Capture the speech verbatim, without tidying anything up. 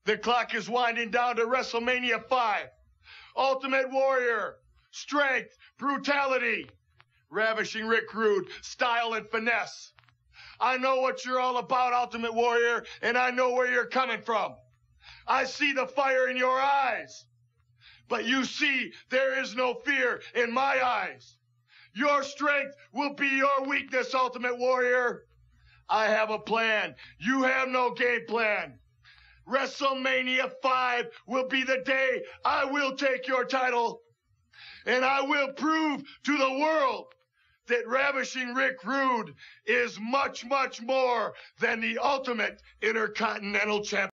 The clock is winding down to WrestleMania five. Ultimate Warrior, strength, brutality, ravishing Rick Rude, style and finesse. I know what you're all about, Ultimate Warrior, and I know where you're coming from. I see the fire in your eyes. But you see, there is no fear in my eyes. Your strength will be your weakness, Ultimate Warrior. I have a plan. You have no game plan. WrestleMania five will be the day I will take your title. And I will prove to the world that Ravishing Rick Rude is much, much more than the ultimate Intercontinental Champion.